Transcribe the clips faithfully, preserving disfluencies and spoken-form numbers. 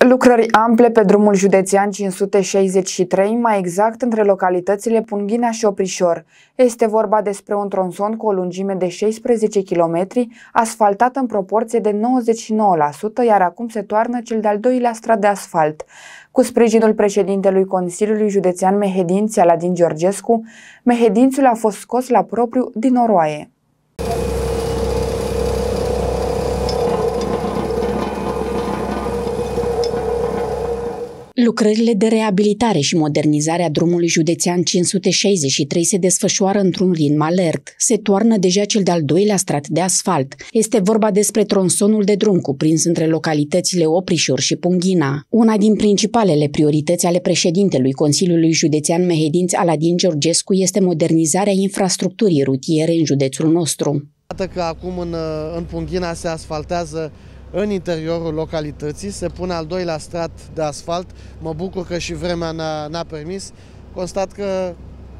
Lucrări ample pe drumul județean cinci sute șaizeci și trei, mai exact între localitățile Punghina și Oprișor. Este vorba despre un tronson cu o lungime de șaisprezece kilometri, asfaltat în proporție de nouăzeci și nouă la sută, iar acum se toarnă cel de-al doilea strat de asfalt. Cu sprijinul președintelui Consiliului Județean Mehedinți, Aladin Georgescu, Mehedințiul a fost scos la propriu din noroaie. Lucrările de reabilitare și modernizare a drumului județean cinci sute șaizeci și trei se desfășoară într-un ritm alert. Se toarnă deja cel de-al doilea strat de asfalt. Este vorba despre tronsonul de drum cuprins între localitățile Oprișor și Punghina. Una din principalele priorități ale președintelui Consiliului Județean Mehedinți, Aladin Georgescu, este modernizarea infrastructurii rutiere în județul nostru. Iată că acum în, în Punghina se asfaltează în interiorul localității, se pune al doilea strat de asfalt. Mă bucur că și vremea ne-a permis. Constat că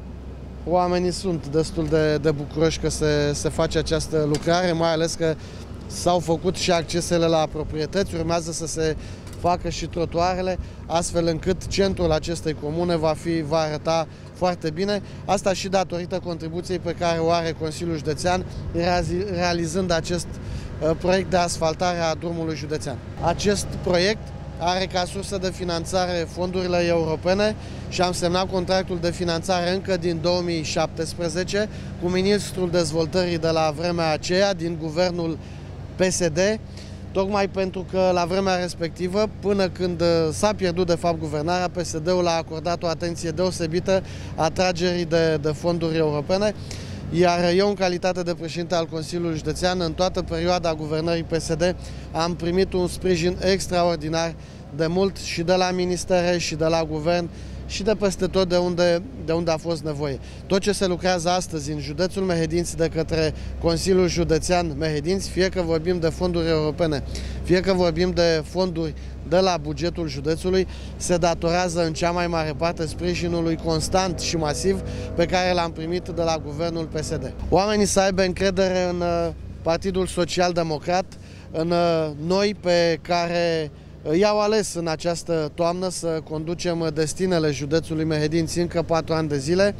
oamenii sunt destul de, de bucuroși că se, se face această lucrare, mai ales că s-au făcut și accesele la proprietăți, urmează să se facă și trotuarele, astfel încât centrul acestei comune va, fi, va arăta foarte bine. Asta și datorită contribuției pe care o are Consiliul Județean, realizând acest proiect de asfaltare a drumului județean. Acest proiect are ca sursă de finanțare fondurile europene și am semnat contractul de finanțare încă din două mii șaptesprezece cu ministrul dezvoltării de la vremea aceea, din guvernul P S D, tocmai pentru că la vremea respectivă, până când s-a pierdut de fapt guvernarea, P S D-ul a acordat o atenție deosebită atragerii de, de fonduri europene. Iar eu, în calitate de președinte al Consiliului Județean, în toată perioada guvernării P S D, am primit un sprijin extraordinar de mult și de la ministere și de la guvern și de peste tot de unde, de unde a fost nevoie. Tot ce se lucrează astăzi în județul Mehedinți de către Consiliul Județean Mehedinți, fie că vorbim de fonduri europene, fie că vorbim de fonduri de la bugetul județului, se datorează în cea mai mare parte sprijinului constant și masiv pe care l-am primit de la guvernul P S D. Oamenii să aibă încredere în Partidul Social Democrat, în noi pe care i-au ales în această toamnă să conducem destinele județului Mehedinți încă patru ani de zile,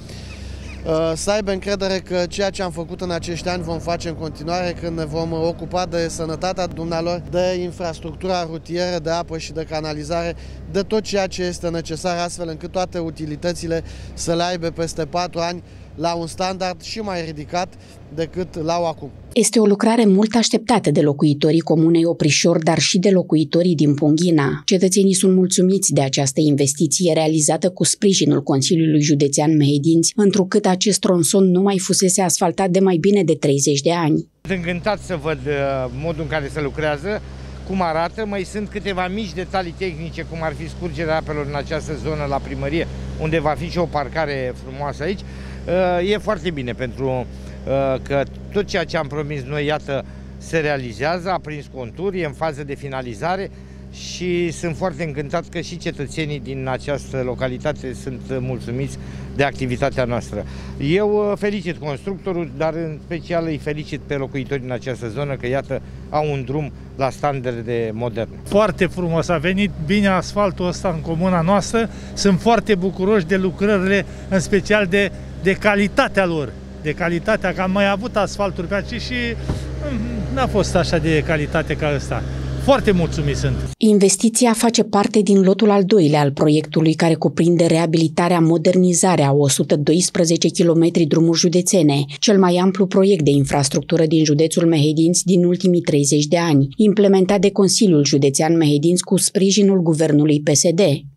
să aibă încredere că ceea ce am făcut în acești ani vom face în continuare, când ne vom ocupa de sănătatea dumnealor, de infrastructura rutieră, de apă și de canalizare, de tot ceea ce este necesar, astfel încât toate utilitățile să le aibă peste patru ani la un standard și mai ridicat decât l-au acum. Este o lucrare mult așteptată de locuitorii comunei Oprișor, dar și de locuitorii din Punghina. Cetățenii sunt mulțumiți de această investiție realizată cu sprijinul Consiliului Județean Mehedinți, întrucât acest tronson nu mai fusese asfaltat de mai bine de treizeci de ani. Sunt încântat să văd modul în care se lucrează, cum arată. Mai sunt câteva mici detalii tehnice, cum ar fi scurgerea apelor în această zonă la primărie, unde va fi și o parcare frumoasă aici. E foarte bine pentru că tot ceea ce am promis noi, iată, se realizează, a prins conturi, e în fază de finalizare și sunt foarte încântat că și cetățenii din această localitate sunt mulțumiți de activitatea noastră. Eu felicit constructorul, dar în special îi felicit pe locuitorii din această zonă că, iată, au un drum la standarde moderne. Foarte frumos, a venit bine asfaltul ăsta în comuna noastră, sunt foarte bucuroși de lucrările, în special de, de calitatea lor. de calitatea, că am mai avut asfalturi pe aici și n-a fost așa de calitate ca ăsta. Foarte mulțumit sunt. Investiția face parte din lotul al doilea al proiectului, care cuprinde reabilitarea, modernizarea a o sută doisprezece kilometri drumuri județene, cel mai amplu proiect de infrastructură din județul Mehedinți din ultimii treizeci de ani, implementat de Consiliul Județean Mehedinți cu sprijinul guvernului P S D.